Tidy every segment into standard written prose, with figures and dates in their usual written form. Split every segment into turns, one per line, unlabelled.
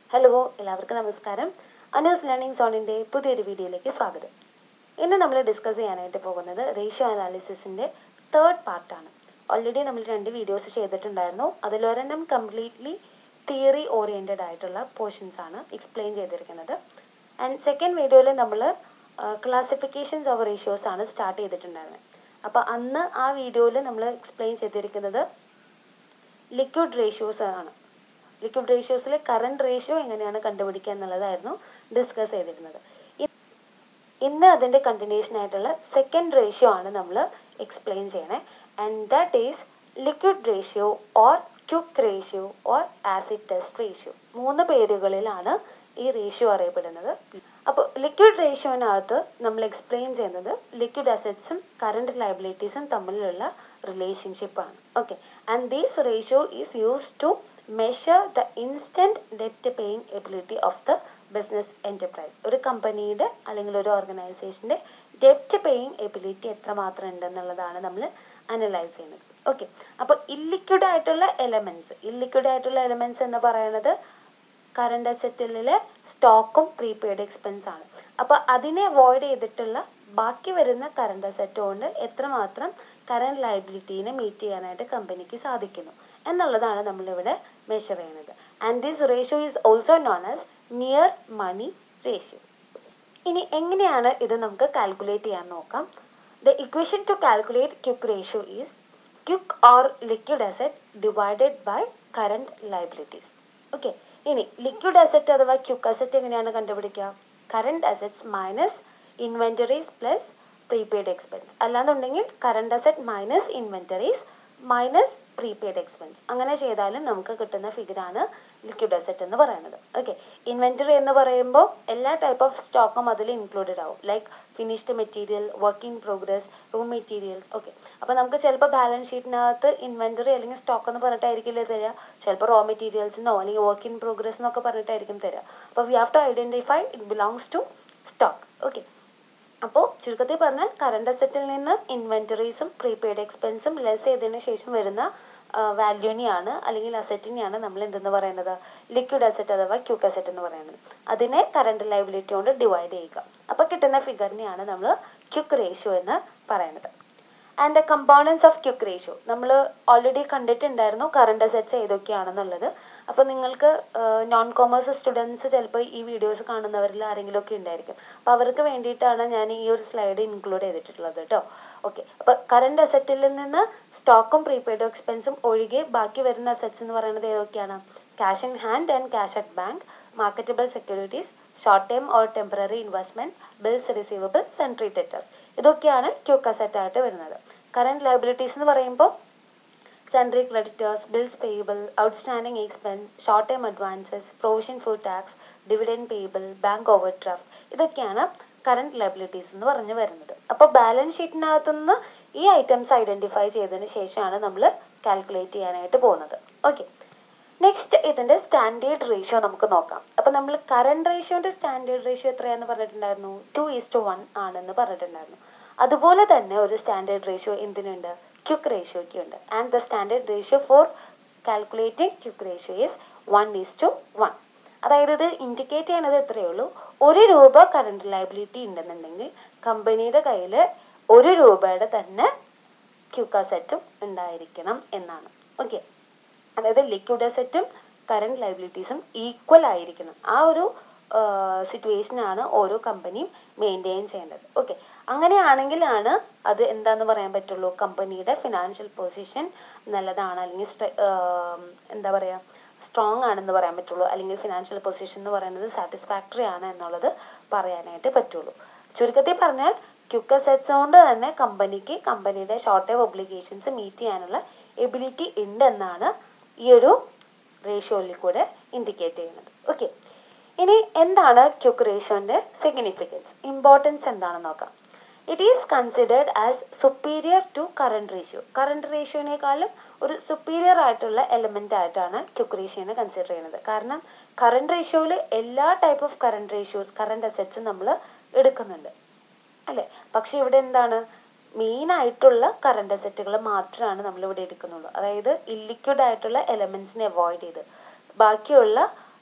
Hello, എല്ലാവർക്കും നമസ്കാരം. Anu's learning സോണിൻ്റെ പുതിയൊരു വീഡിയോയിലേക്ക് സ്വാഗതം. ഇന്ന് നമ്മൾ ഡിസ്കസ് ചെയ്യാനായിട്ട് പോകുന്നത് റേഷ്യോ അനാലിസിസിൻ്റെ തേർഡ് പാർട്ടാണ്. ഓൾറെഡി നമ്മൾ 2 വീഡിയോസ് ചെയ്തിട്ടുണ്ടായിരുന്നു. അതിലൊരെണ്ണം കംപ്ലീറ്റ്ലി തിയറി ഓറിയൻറ്റഡ് ആയിട്ടുള്ള പോർഷൻസ് ആണ് എക്സ്പ്ലെയിൻ ചെയ്തിരിക്കുന്നത്. ആൻഡ് സെക്കൻഡ് വീഡിയോയിൽ നമ്മൾ ക്ലാസിഫിക്കേഷൻസ് ഓഫ് റേഷ്യോസ് ആണ് സ്റ്റാർട്ട് ചെയ്തിട്ടുണ്ടായിരുന്നത്. അപ്പോൾ അന്ന് ആ വീഡിയോയിൽ നമ്മൾ എക്സ്പ്ലെയിൻ ചെയ്തിരിക്കുന്നത് ലിക്വിഡ് റേഷ്യോസ് ആണ്. ലിക്വിഡ് റേഷ്യോസിൽ കറണ്ട് റേഷ്യോ എങ്ങനെയാണ് കണ്ടുപിടിക്കുക എന്നുള്ളതായിരുന്നു ഡിസ്കസ് ചെയ്തിരുന്നത്. ഇന്ന് അതിൻ്റെ കണ്ടിന്യൂഷൻ ആയിട്ടുള്ള സെക്കൻഡ് റേഷ്യോ ആണ് നമ്മൾ എക്സ്പ്ലെയിൻ ചെയ്യണേ. And that is liquid ratio or quick ratio or acid test ratio. 3 പേരുകളിലാണ് ഈ റേഷ്യോ അറിയപ്പെടുന്നത്. അപ്പോൾ ലിക്വിഡ് റേഷ്യോനകത്ത് നമ്മൾ എക്സ്പ്ലെയിൻ ചെയ്യുന്നത് ലിക്വിഡ് അസറ്റ്സും കറണ്ട് ലയബിലിറ്റീസും തമ്മിലുള്ള റിലേഷൻഷിപ്പാണ്. Okay, and these ratio is used to measure the instant debt paying ability of the business enterprise. ഒരു കമ്പനിയുടെ അല്ലെങ്കിൽ ഒരു ഓർഗനൈസേഷൻ്റെ ഡെറ്റ് പേയിങ് എബിലിറ്റി എത്രമാത്രം ഉണ്ടെന്നുള്ളതാണ് നമ്മൾ അനലൈസ് ചെയ്യുന്നത്. ഓക്കെ, അപ്പോൾ ഇല്ലിക്വിഡ് ആയിട്ടുള്ള എലമെൻറ്റ്സ് എന്ന് പറയുന്നത് കറണ്ട് അസറ്റിലെ സ്റ്റോക്കും പ്രീപെയ്ഡ് എക്സ്പെൻസ് ആണ്. അപ്പോൾ അതിനെ അവോയ്ഡ് ചെയ്തിട്ടുള്ള ബാക്കി വരുന്ന കറണ്ട് അസറ്റ് കൊണ്ട് എത്രമാത്രം കറണ്ട് ലയബിലിറ്റീനെ മീറ്റ് ചെയ്യാനായിട്ട് കമ്പനിക്ക് സാധിക്കുന്നു എന്നുള്ളതാണ് നമ്മളിവിടെ മെഷർ ചെയ്യുന്നത്. And this ratio is also known as near money ratio. ഇനി എങ്ങനെയാണ് ഇത് നമുക്ക് കാൽക്കുലേറ്റ് ചെയ്യാൻ നോക്കാം. The equation to calculate quick ratio is quick or liquid asset divided by current liabilities. Okay, ഇനി ലിക്വിഡ് അസറ്റ് അഥവാ ക്യുക്ക് അസറ്റ് എങ്ങനെയാണ് കണ്ടുപിടിക്കുക? Current assets minus inventories plus prepaid expense, അല്ലാന്നുണ്ടെങ്കിൽ current asset minus inventories minus prepaid expense. അങ്ങനെ ചെയ്താലും നമുക്ക് കിട്ടുന്ന ഫിഗറാണ് liquid asset എന്ന് പറയുന്നത്. ഓക്കെ, ഇൻവെൻറ്ററി എന്ന് പറയുമ്പോൾ എല്ലാ ടൈപ്പ് ഓഫ് സ്റ്റോക്കും അതിൽ ഇൻക്ലൂഡഡ് ആവും. Like finished material, work in progress, raw materials. Okay, അപ്പോൾ നമുക്ക് ചിലപ്പോൾ ബാലൻസ് ഷീറ്റിനകത്ത് ഇൻവെൻറ്ററി അല്ലെങ്കിൽ സ്റ്റോക്ക് എന്ന് പറഞ്ഞിട്ടായിരിക്കില്ല തരിക. ചിലപ്പോൾ റോ മെറ്റീരിയൽസിനോ അല്ലെങ്കിൽ വർക്ക് ഇൻ പ്രോഗ്രസ് എന്നൊക്കെ പറഞ്ഞിട്ടായിരിക്കും തരിക. അപ്പോൾ we have to identify it belongs to stock. Okay, അപ്പോൾ ചുരുക്കത്തിൽ പറഞ്ഞാൽ കറണ്ട് അസറ്റിൽ നിന്ന് ഇൻവെൻറ്ററീസും പ്രീപെയ്ഡ് എക്സ്പെൻസും ലെസ് ചെയ്തതിന് ശേഷം വരുന്ന വാല്യൂനെയാണ് അല്ലെങ്കിൽ അസറ്റിനെയാണ് നമ്മൾ എന്തെന്ന് പറയുന്നത്? ലിക്വിഡ് അസറ്റ് അഥവാ ക്യുക്ക് അസറ്റ് എന്ന് പറയുന്നത്. അതിനെ കറണ്ട് ലയബിലിറ്റി കൊണ്ട് ഡിവൈഡ് ചെയ്യുക. അപ്പോൾ കിട്ടുന്ന ഫിഗറിനെയാണ് നമ്മൾ ക്യുക്ക് റേഷ്യോ എന്ന് പറയുന്നത്. And the components of quick ratio നമ്മൾ ഓൾറെഡി കണ്ടിട്ടുണ്ടായിരുന്നു കറണ്ട് അസറ്റ്സ് ഏതൊക്കെയാണെന്നുള്ളത്. അപ്പോൾ നിങ്ങൾക്ക് നോൺ കോമേഴ്സ് സ്റ്റുഡൻസ് ചിലപ്പോൾ ഈ വീഡിയോസ് കാണുന്നവരിൽ ആരെങ്കിലും ഒക്കെ ഉണ്ടായിരിക്കും. അപ്പോൾ അവർക്ക് വേണ്ടിയിട്ടാണ് ഞാൻ ഈ ഒരു സ്ലൈഡ് ഇൻക്ലൂഡ് ചെയ്തിട്ടുള്ളത് കേട്ടോ. ഓക്കെ, അപ്പോൾ കറണ്ട് അസറ്റിൽ നിന്ന് സ്റ്റോക്കും പ്രീപെയ്ഡ് എക്സ്പെൻസും ഒഴികെ ബാക്കി വരുന്ന അസറ്റ്സ് എന്ന് പറയുന്നത് ഏതൊക്കെയാണ്? Cash in hand and cash at bank, marketable securities, short time or temporary investment, bills receivables, sundry debtors. ഇതൊക്കെയാണ് ക്യുക്ക് അസറ്റ് ആയിട്ട് വരുന്നത്. കറണ്ട് ലയബിലിറ്റീസ് എന്ന് പറയുമ്പോൾ sundry creditors, bills payable, outstanding expense, short time advances, provision for tax, dividend payable, bank overdraft. ഇതൊക്കെയാണ് current liabilities എന്ന് പറഞ്ഞു വരുന്നത്. അപ്പോൾ ബാലൻസ് ഷീറ്റിനകത്തുനിന്ന് ഈ ഐറ്റംസ് ഐഡൻറ്റിഫൈ ചെയ്തതിന് ശേഷമാണ് നമ്മൾ കാൽക്കുലേറ്റ് ചെയ്യാനായിട്ട് പോകുന്നത്. ഓക്കെ, നെക്സ്റ്റ് ഇതിൻ്റെ സ്റ്റാൻഡേർഡ് റേഷ്യോ നമുക്ക് നോക്കാം. അപ്പോൾ നമ്മൾ കറണ്ട് റേഷ്യോൻ്റെ സ്റ്റാൻഡേർഡ് റേഷ്യോ എത്രയാണെന്ന് പറഞ്ഞിട്ടുണ്ടായിരുന്നു? 2:1 ആണെന്ന് പറഞ്ഞിട്ടുണ്ടായിരുന്നു. അതുപോലെ തന്നെ ഒരു സ്റ്റാൻഡേർഡ് റേഷ്യോ എന്തിനുണ്ട്? ക്യുക്ക് റേഷ്യോയ്ക്ക് ഉണ്ട്. And the standard ratio for calculating quick ratio is 1:1. അതായത് ഇത് ഇൻഡിക്കേറ്റ് ചെയ്യണത് എത്രയേ ഉള്ളൂ? 1 രൂപ കറണ്ട് ലയബിലിറ്റി ഉണ്ടെന്നുണ്ടെങ്കിൽ കമ്പനിയുടെ കയ്യിൽ 1 രൂപയുടെ തന്നെ ക്യുക്ക് അസറ്റും ഉണ്ടായിരിക്കണം എന്നാണ്. ഓക്കെ, അതായത് ലിക്വിഡ് അസറ്റും കറണ്ട് ലയബിലിറ്റീസും ഈക്വൽ ആയിരിക്കണം. ആ ഒരു സിറ്റുവേഷനാണ് ഓരോ കമ്പനിയും മെയിൻറ്റെയിൻ ചെയ്യേണ്ടത്. ഓക്കെ, അങ്ങനെയാണെങ്കിലാണ് അത് എന്താന്ന് പറയാൻ പറ്റുള്ളൂ? കമ്പനിയുടെ ഫിനാൻഷ്യൽ പൊസിഷൻ നല്ലതാണ് അല്ലെങ്കിൽ എന്താ പറയുക സ്ട്രോങ് ആണെന്ന് പറയാൻ പറ്റുള്ളൂ, അല്ലെങ്കിൽ ഫിനാൻഷ്യൽ പൊസിഷൻ എന്ന് പറയുന്നത് സാറ്റിസ്ഫാക്ടറി ആണ് എന്നുള്ളത് പറയാനായിട്ട് പറ്റുള്ളൂ. ചുരുക്കത്തിൽ പറഞ്ഞാൽ ക്യുക്ക് അസറ്റ്സ് കൊണ്ട് തന്നെ കമ്പനിക്ക് കമ്പനിയുടെ ഷോർട്ട് ടൈം ഒബ്ലിഗേഷൻസ് മീറ്റ് ചെയ്യാനുള്ള എബിലിറ്റി ഉണ്ടെന്നാണ് ഈ ഒരു റേഷ്യോയിൽ കൂടെ ഇൻഡിക്കേറ്റ് ചെയ്യുന്നത്. ഓക്കെ, ഇനി എന്താണ് ക്യുക്ക് റേഷ്യോൻ്റെ സിഗ്നിഫിക്കൻസ്, ഇമ്പോർട്ടൻസ് എന്താണെന്ന് നോക്കാം. It is considered as superior to current ratio. Current റേഷ്യോനേക്കാളും ഒരു സുപ്പീരിയർ ആയിട്ടുള്ള എലമെൻ്റ് ആയിട്ടാണ് ക്യുക്ക് റേഷ്യോനെ കൺസിഡർ ചെയ്യുന്നത്. കാരണം കറണ്ട് റേഷ്യോയിൽ എല്ലാ ടൈപ്പ് ഓഫ് കറണ്ട് അസറ്റ്സും നമ്മൾ എടുക്കുന്നുണ്ട് അല്ലേ. പക്ഷേ ഇവിടെ എന്താണ്? മെയിനായിട്ടുള്ള കറണ്ട് അസറ്റുകൾ മാത്രമാണ് നമ്മളിവിടെ എടുക്കുന്നുള്ളൂ. അതായത് ഇല്ലിക്വിഡ് ആയിട്ടുള്ള എലമെൻസിനെ അവോയ്ഡ് ചെയ്ത് ബാക്കിയുള്ള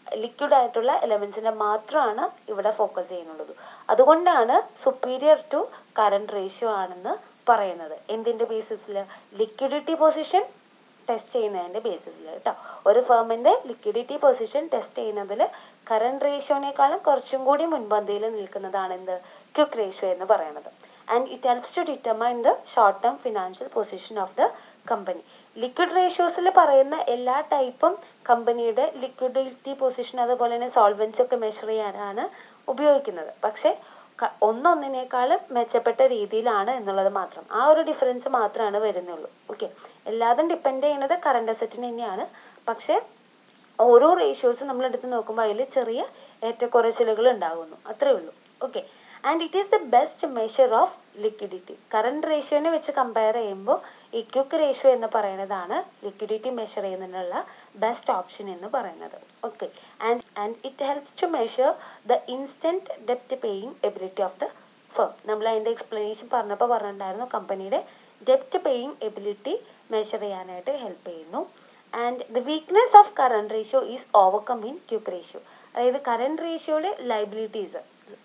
ലിക്വിഡ് ആയിട്ടുള്ള എലമെൻസിനെ മാത്രമാണ് ഇവിടെ ഫോക്കസ് ചെയ്യുന്നുള്ളത്. അതുകൊണ്ടാണ് സുപ്പീരിയർ ടു കറണ്ട് റേഷ്യോ ആണെന്ന് പറയുന്നത്. എന്തിൻ്റെ ബേസിസിൽ? ലിക്വിഡിറ്റി പൊസിഷൻ ടെസ്റ്റ് ചെയ്യുന്നതിൻ്റെ ബേസിസിൽ കേട്ടോ. ഒരു ഫേമിൻ്റെ ലിക്വിഡിറ്റി പൊസിഷൻ ടെസ്റ്റ് ചെയ്യുന്നതിൽ കറണ്ട് റേഷ്യോനേക്കാളും കുറച്ചും കൂടി മുൻപന്തിയിൽ നിൽക്കുന്നതാണ് എന്ത്? ക്വിക്ക് റേഷ്യോ എന്ന് പറയുന്നത്. And it helps to determine the short term financial position of the company. Liquid റേഷ്യോസിൽ പറയുന്ന എല്ലാ ടൈപ്പും കമ്പനിയുടെ ലിക്വിഡിറ്റി പൊസിഷൻ അതുപോലെ തന്നെ സോൾവൻസി ഒക്കെ മെഷർ ചെയ്യാനാണ് ഉപയോഗിക്കുന്നത്. പക്ഷേ ഒന്നൊന്നിനേക്കാളും മെച്ചപ്പെട്ട രീതിയിലാണ് എന്നുള്ളത് മാത്രം. ആ ഒരു ഡിഫറൻസ് മാത്രമാണ് വരുന്നുള്ളൂ. ഓക്കെ, എല്ലാതും ഡിപ്പെൻഡ് ചെയ്യുന്നത് കറണ്ട് അസറ്റിന് തന്നെയാണ്. പക്ഷേ ഓരോ റേഷ്യോസ് നമ്മൾ എടുത്ത് നോക്കുമ്പോൾ അതിൽ ചെറിയ ഏറ്റക്കുറച്ചിലുകൾ ഉണ്ടാകുന്നു, അത്രേ ഉള്ളൂ. Okay, and it is the best measure of liquidity. Current റേഷ്യോനെ വെച്ച് കമ്പയർ ചെയ്യുമ്പോൾ ഈ ക്വിക്ക് റേഷ്യോ എന്ന് പറയുന്നതാണ് ലിക്വിഡിറ്റി മെഷർ ചെയ്യുന്നതിനുള്ള ബെസ്റ്റ് ഓപ്ഷൻ എന്ന് പറയുന്നത്. Okay, and it helps to measure the instant ഡെപ്റ്റ് paying ability of the firm. നമ്മൾ അതിൻ്റെ എക്സ്പ്ലനേഷൻ പറഞ്ഞിട്ടുണ്ടായിരുന്നു. കമ്പനിയുടെ ഡെപ്റ്റ് പേയിങ് എബിലിറ്റി മെഷർ ചെയ്യാനായിട്ട് ഹെൽപ്പ് ചെയ്യുന്നു. And the weakness of current ratio is overcome in quick ratio. അതായത് കറണ്ട് റേഷ്യോയുടെ ലൈബിലിറ്റീസ്,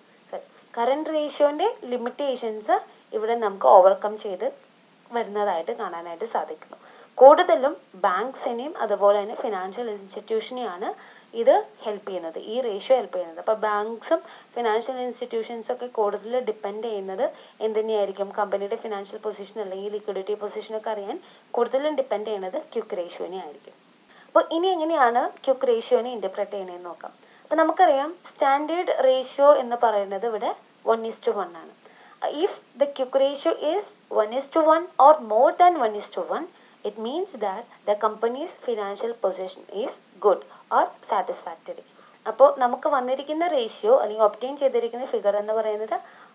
കറണ്ട് റേഷ്യോൻ്റെ ലിമിറ്റേഷൻസ് ഇവിടെ നമുക്ക് ഓവർകം ചെയ്ത് വരുന്നതായിട്ട് കാണാനായിട്ട് സാധിക്കുന്നു. കൂടുതലും ബാങ്ക്സിനെയും അതുപോലെ തന്നെ ഫിനാൻഷ്യൽ ഇൻസ്റ്റിറ്റ്യൂഷനെയാണ് ഇത് ഹെൽപ്പ് ചെയ്യുന്നത്, ഈ റേഷ്യോ ഹെൽപ്പ് ചെയ്യുന്നത്. അപ്പോൾ ബാങ്ക്സും ഫിനാൻഷ്യൽ ഇൻസ്റ്റിറ്റ്യൂഷൻസും ഒക്കെ കൂടുതൽ ഡിപ്പെൻഡ് ചെയ്യുന്നത് എന്തിനെയായിരിക്കും? കമ്പനിയുടെ ഫിനാൻഷ്യൽ പൊസിഷൻ അല്ലെങ്കിൽ ലിക്വിഡിറ്റി പൊസിഷനൊക്കെ അറിയാൻ കൂടുതലും ഡിപ്പെൻഡ് ചെയ്യുന്നത് ക്വിക്ക് റേഷ്യോനെ ആയിരിക്കും. അപ്പോൾ ഇനി എങ്ങനെയാണ് ക്വിക്ക് റേഷ്യോനെ ഇൻ്റർപ്രറ്റ് ചെയ്യണമെന്ന് നോക്കാം. അപ്പോൾ നമുക്കറിയാം സ്റ്റാൻഡേർഡ് റേഷ്യോ എന്ന് പറയുന്നത് ഇവിടെ 1:1 ആണ്. If the quick ratio is 1:1 or more than 1:1, it means that the company's financial position is good or satisfactory. അപ്പോൾ നമുക്ക് വന്നിരിക്കുന്ന റേഷ്യോ അല്ലെങ്കിൽ ഒബ്റ്റെയിൻ ചെയ്തിരിക്കുന്ന ഫിഗർ എന്ന് പറയുന്നത്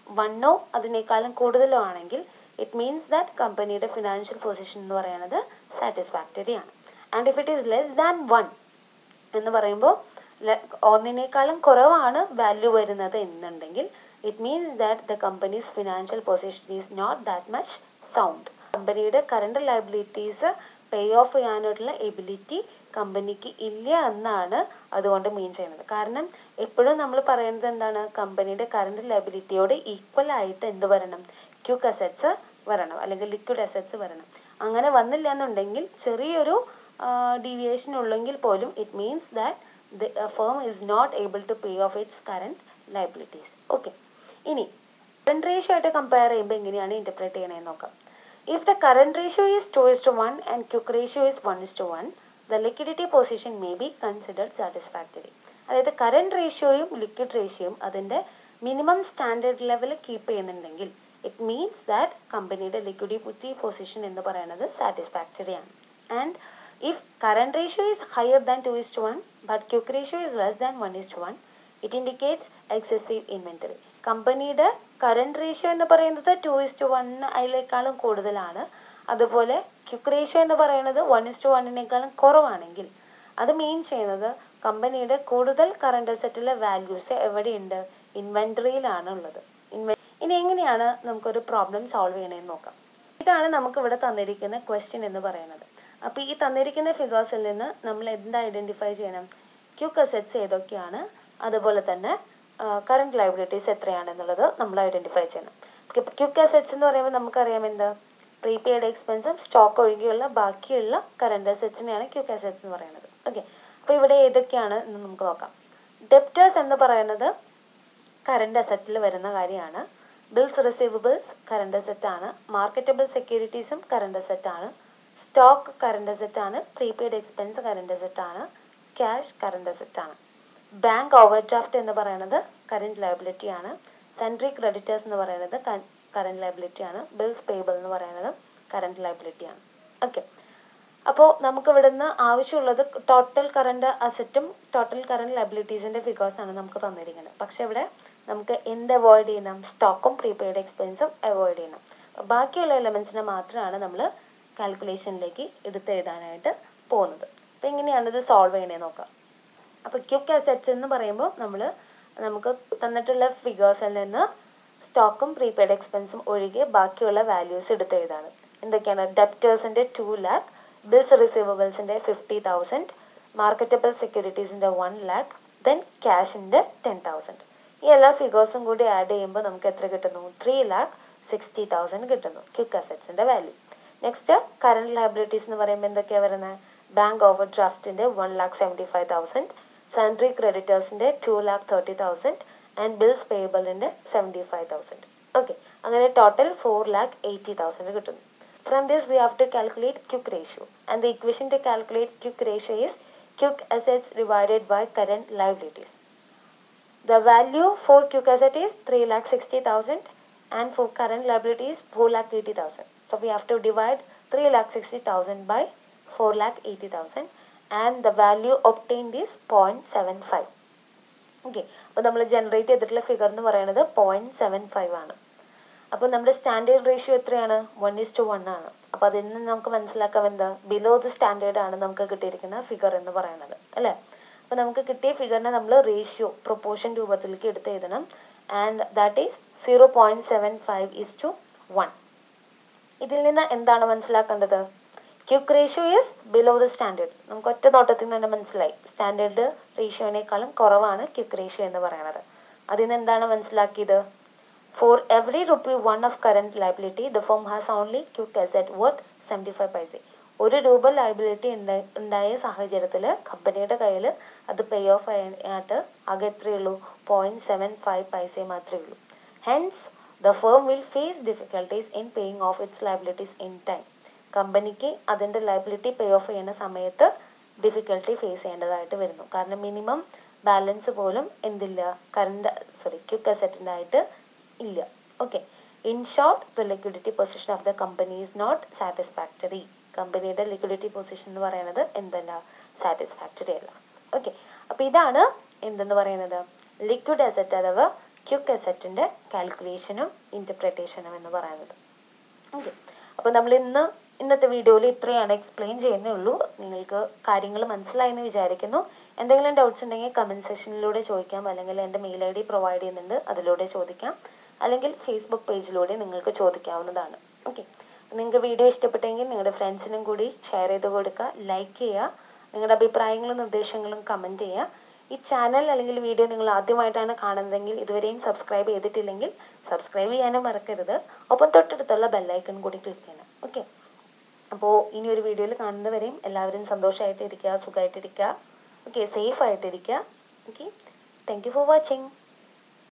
1 അതിനേക്കാളും കൂടുതലോ ആണെങ്കിൽ ഇറ്റ് മീൻസ് ദാറ്റ് കമ്പനിയുടെ ഫിനാൻഷ്യൽ പൊസിഷൻ എന്ന് പറയുന്നത് സാറ്റിസ്ഫാക്ടറി ആണ്. And if it is less than 1 എന്ന് പറയുമ്പോൾ ഒന്നിനേക്കാളും കുറവാണ് വാല്യൂ വരുന്നത് എന്നുണ്ടെങ്കിൽ it means that the company's financial position is not that much sound. കമ്പനിയുടെ കറണ്ട് ലയബിലിറ്റീസ് പേ ഓഫ് ചെയ്യാനുള്ള എബിലിറ്റി കമ്പനിക്ക് ഇല്ല എന്നാണ് അതുകൊണ്ട് മീൻ ചെയ്യുന്നത്. കാരണം എപ്പോഴും നമ്മൾ പറയുന്നത് എന്താണ്? കമ്പനിയുടെ കറണ്ട് ലയബിലിറ്റിയോട് ഈക്വൽ ആയിട്ട് എന്ത് വരണം? ക്വിക്ക് അസറ്റ്സ് വരണം അല്ലെങ്കിൽ ലിക്വിഡ് അസറ്റ്സ് വരണം. അങ്ങനെ വന്നില്ല എന്നുണ്ടെങ്കിൽ ചെറിയൊരു ഡീവിയേഷൻ ഉള്ളെങ്കിൽ പോലും it means that the firm is not able to pay off its current liabilities. Okay, ഇനി കറണ്ട് റേഷ്യോ ആയിട്ട് കമ്പയർ ചെയ്യുമ്പോൾ എങ്ങനെയാണ് ഇൻ്റർപ്രറ്റ് ചെയ്യണമെന്ന് നോക്കാം. If the current ratio is 2:1 and quick ratio is 1:1, the liquidity position may be considered satisfactory. അതായത് current റേഷ്യോയും liquid റേഷ്യോയും അതിൻ്റെ മിനിമം സ്റ്റാൻഡേർഡ് ലെവൽ കീപ്പ് ചെയ്യുന്നുണ്ടെങ്കിൽ ഇറ്റ് മീൻസ് ദാറ്റ് കമ്പനിയുടെ ലിക്വിഡിറ്റി പൊസിഷൻ എന്ന് പറയുന്നത് സാറ്റിസ്ഫാക്ടറി ആണ്. And if current ratio is higher than 2:1 but quick ratio is less than 1:1, it indicates excessive inventory. കമ്പനിയുടെ കറണ്ട് റേഷ്യോ എന്ന് പറയുന്നത് 2:1 അതിനേക്കാളും കൂടുതലാണ്, അതുപോലെ ക്വിക്ക് റേഷ്യോ എന്ന് പറയുന്നത് 1:1 കുറവാണെങ്കിൽ അത് മീൻ ചെയ്യുന്നത് കമ്പനിയുടെ കൂടുതൽ കറണ്ട് അസറ്റിലെ വാല്യൂസ് എവിടെയുണ്ട്? ഇൻവെൻറ്ററിയിലാണ് ഉള്ളത്. ഇനി എങ്ങനെയാണ് നമുക്കൊരു പ്രോബ്ലം സോൾവ് ചെയ്യണമെന്ന് നോക്കാം. ഇതാണ് നമുക്കിവിടെ തന്നിരിക്കുന്ന ക്വസ്റ്റ്യൻ എന്ന് പറയുന്നത്. അപ്പോൾ ഈ തന്നിരിക്കുന്ന ഫിഗേഴ്സിൽ നിന്ന് നമ്മൾ എന്ത് ഐഡൻറ്റിഫൈ ചെയ്യണം? ക്വിക്ക് അസറ്റ്സ് ഏതൊക്കെയാണ്, അതുപോലെ തന്നെ കറണ്ട് ലയബിലിറ്റീസ് എത്രയാണെന്നുള്ളത് നമ്മൾ ഐഡൻറ്റിഫൈ ചെയ്യണം. ക്വിക്ക് അസറ്റ്സ് എന്ന് പറയുമ്പോൾ നമുക്കറിയാം എന്താ? പ്രീപെയ്ഡ് എക്സ്പെൻസും സ്റ്റോക്ക് ഒഴികെയുള്ള ബാക്കിയുള്ള കറണ്ട് അസറ്റ്സിനെയാണ് ക്വിക്ക് അസറ്റ്സ് എന്ന് പറയുന്നത്. ഓക്കെ, അപ്പോൾ ഇവിടെ ഏതൊക്കെയാണ് എന്ന് നമുക്ക് നോക്കാം. ഡെപ്റ്റേഴ്സ് എന്ന് പറയുന്നത് കറണ്ട് അസറ്റിൽ വരുന്ന കാര്യമാണ്. ബിൽസ് റിസീവബിൾസ് കറണ്ട് അസറ്റാണ്. മാർക്കറ്റബിൾ സെക്യൂരിറ്റീസും കറണ്ട് അസറ്റാണ്. സ്റ്റോക്ക് കറണ്ട് അസറ്റാണ്. പ്രീപെയ്ഡ് എക്സ്പെൻസ് കറണ്ട് അസറ്റാണ്. ക്യാഷ് കറണ്ട് അസറ്റാണ്. ബാങ്ക് ഓവർ ഡ്രാഫ്റ്റ് എന്ന് പറയുന്നത് കറണ്ട് ലയബിലിറ്റി ആണ്. സൺട്രി ക്രെഡിറ്റേഴ്സ് എന്ന് പറയുന്നത് കറണ്ട് ലയബിലിറ്റി ആണ്. ബിൽസ് പേബിൾ എന്ന് പറയുന്നത് കറണ്ട് ലയബിലിറ്റി ആണ്. ഓക്കെ, അപ്പോൾ നമുക്ക് ഇവിടുന്ന് ആവശ്യമുള്ളത് ടോട്ടൽ കറണ്ട് അസറ്റും ടോട്ടൽ കറണ്ട് ലയബിലിറ്റീസിൻ്റെ ഫിഗേഴ്സാണ് നമുക്ക് തന്നിരിക്കുന്നത്. പക്ഷെ ഇവിടെ നമുക്ക് എന്ത് അവോയ്ഡ് ചെയ്യണം? സ്റ്റോക്കും പ്രീപെയ്ഡ് എക്സ്പെൻസും അവോയ്ഡ് ചെയ്യണം. ബാക്കിയുള്ള എലമെൻസിനെ മാത്രമാണ് നമ്മൾ കാൽക്കുലേഷനിലേക്ക് എടുത്തെഴുതാനായിട്ട് പോകുന്നത്. അപ്പോൾ എങ്ങനെയാണ് ഇത് സോൾവ് ചെയ്യണേന്ന് നോക്കാം. അപ്പോൾ ക്വിക്ക് അസറ്റ്സ് എന്ന് പറയുമ്പോൾ നമുക്ക് തന്നിട്ടുള്ള ഫിഗേഴ്സിൽ നിന്ന് സ്റ്റോക്കും പ്രീപെയ്ഡ് എക്സ്പെൻസും ഒഴികെ ബാക്കിയുള്ള വാല്യൂസ് എടുത്തെഴുതാണ്. എന്തൊക്കെയാണ്? ഡെപ്റ്റേഴ്സിൻ്റെ 2 lakh, ബിൽസ് റിസീവബിൾസിൻ്റെ 50,000, മാർക്കറ്റബിൾ സെക്യൂരിറ്റീസിൻ്റെ 1 lakh, ദെൻ ക്യാഷിൻ്റെ 10,000. ഈ എല്ലാ ഫിഗേഴ്സും കൂടി ആഡ് ചെയ്യുമ്പോൾ നമുക്ക് എത്ര കിട്ടുന്നു? 3,60,000 കിട്ടുന്നു ക്വിക്ക് അസറ്റ്സിൻ്റെ വാല്യൂ. നെക്സ്റ്റ് കറണ്ട് ലയബിലിറ്റീസ് എന്ന് പറയുമ്പോൾ എന്തൊക്കെയാണ് വരുന്നത്? ബാങ്ക് ഓവർ ഡ്രാഫ്റ്റിൻ്റെ 1,75,000, സാൻട്രി ക്രെഡിറ്റേഴ്സിൻ്റെ 2,30,000 ആൻഡ് ബിൽസ് പേയബിളിൻ്റെ 75,000. ഓക്കെ, അങ്ങനെ ടോട്ടൽ 4,80,000 കിട്ടുന്നു. From this we have to calculate quick ratio, and the equation to calculate quick ratio is quick assets divided by current liabilities. The value for quick asset is 3,60,000 and for current liabilities 4,80,000. So we have to divide 3,60,000 by 4,80,000 and the value obtained is 0.75. Okay, അപ്പോൾ നമ്മൾ generate ചെയ്തിട്ടുള്ള figure എന്ന് പറയുന്നത് 0.75 ആണ്. അപ്പോൾ നമ്മുടെ standard ratio എത്രയാണ്? 1:1 ആണ്. അപ്പോൾ അതിൽ നിന്ന് നമുക്ക് മനസ്സിലാക്കാം എന്താ? ബിലോ ദ സ്റ്റാൻഡേർഡ് ആണ് നമുക്ക് കിട്ടിയിരിക്കുന്ന ഫിഗർ എന്ന് പറയുന്നത്, അല്ലേ? അപ്പോൾ നമുക്ക് കിട്ടിയ ഫിഗറിനെ നമ്മൾ റേഷ്യോ പ്രൊപ്പോർഷൻ രൂപത്തിലേക്ക് എടുത്ത് എഴുതണം. And that is 0.75:1. ഇതിൽ നിന്ന് എന്താണ് മനസ്സിലാക്കേണ്ടത്? Quick ratio is below the standard. നമുക്ക് ഒറ്റ നോട്ടത്തിൽ തന്നെ മനസ്സിലായി, സ്റ്റാൻഡേർഡ് റേഷ്യോനേക്കാളും കുറവാണ് ക്വിക്ക് റേഷ്യോ എന്ന് പറയുന്നത്. അതിൽ നിന്ന് എന്താണ് മനസ്സിലാക്കിയത്? For every ₹1 of current liability, the firm has only quick asset worth 75 paise. ₹1 liability ഉണ്ടായ സാഹചര്യത്തിൽ കമ്പനിയുടെ കയ്യിൽ അത് പേ ഓഫ് ആയിട്ട് ആകെ എത്രയുള്ളൂ? 0.75 പൈസ മാത്രമേ ഉള്ളൂ. Hence the firm will face difficulties in paying off its liabilities in time. കമ്പനിക്ക് അതിൻ്റെ ലയബിലിറ്റി പേ ഓഫ് ചെയ്യുന്ന സമയത്ത് ഡിഫിക്കൽട്ടി ഫേസ് ചെയ്യേണ്ടതായിട്ട് വരുന്നു. കാരണം മിനിമം ബാലൻസ് പോലും എന്തില്ല? ക്വിക്ക് അസറ്റിൻ്റെ ആയിട്ട് ഇല്ല. Okay, in short the liquidity position of the company is not satisfactory. കമ്പനിയുടെ ലിക്വിഡിറ്റി പൊസിഷൻ എന്ന് പറയുന്നത് എന്തല്ല? സാറ്റിസ്ഫാക്ടറി അല്ല. ഓക്കെ, അപ്പോൾ ഇതാണ് എന്തെന്ന് പറയുന്നത്? ലിക്വിഡ് അസറ്റ് അഥവാ ക്വിക്ക് അസറ്റിൻ്റെ കാൽക്കുലേഷനും ഇൻ്റർപ്രിട്ടേഷനും എന്ന് പറയുന്നത്. ഓക്കെ, അപ്പോൾ നമ്മൾ ഇന്നത്തെ വീഡിയോയിൽ ഇത്രയാണ് എക്സ്പ്ലെയിൻ ചെയ്യുന്നേ ഉള്ളൂ. നിങ്ങൾക്ക് കാര്യങ്ങൾ മനസ്സിലായെന്ന് വിചാരിക്കുന്നു. എന്തെങ്കിലും ഡൗട്ട്സ് ഉണ്ടെങ്കിൽ കമൻറ്റ് സെക്ഷനിലൂടെ ചോദിക്കാം, അല്ലെങ്കിൽ എൻ്റെ മെയിൽ ID പ്രൊവൈഡ് ചെയ്യുന്നുണ്ട്, അതിലൂടെ ചോദിക്കാം, അല്ലെങ്കിൽ ഫേസ്ബുക്ക് പേജിലൂടെ നിങ്ങൾക്ക് ചോദിക്കാവുന്നതാണ്. ഓക്കെ, നിങ്ങൾക്ക് വീഡിയോ ഇഷ്ടപ്പെട്ടെങ്കിൽ നിങ്ങളുടെ ഫ്രണ്ട്സിനും കൂടി ഷെയർ ചെയ്ത് കൊടുക്കുക, ലൈക്ക് ചെയ്യുക, നിങ്ങളുടെ അഭിപ്രായങ്ങളും നിർദ്ദേശങ്ങളും കമൻറ്റ് ചെയ്യുക. ഈ ചാനൽ അല്ലെങ്കിൽ വീഡിയോ നിങ്ങൾ ആദ്യമായിട്ടാണ് കാണുന്നതെങ്കിൽ ഇതുവരെയും സബ്സ്ക്രൈബ് ചെയ്തിട്ടില്ലെങ്കിൽ സബ്സ്ക്രൈബ് ചെയ്യാനും മറക്കരുത്. ഒപ്പം തൊട്ടടുത്തുള്ള ബെല്ലൈക്കൺ കൂടി ക്ലിക്ക് ചെയ്യണം. ഓക്കെ, അപ്പോൾ ഇനി ഒരു വീഡിയോയിൽ കാണുന്നവരെയും എല്ലാവരും സന്തോഷമായിട്ടിരിക്കുക, സുഖമായിട്ടിരിക്കുക. ഓക്കെ, സേഫ് ആയിട്ടിരിക്കുക. Okay, thank you for watching.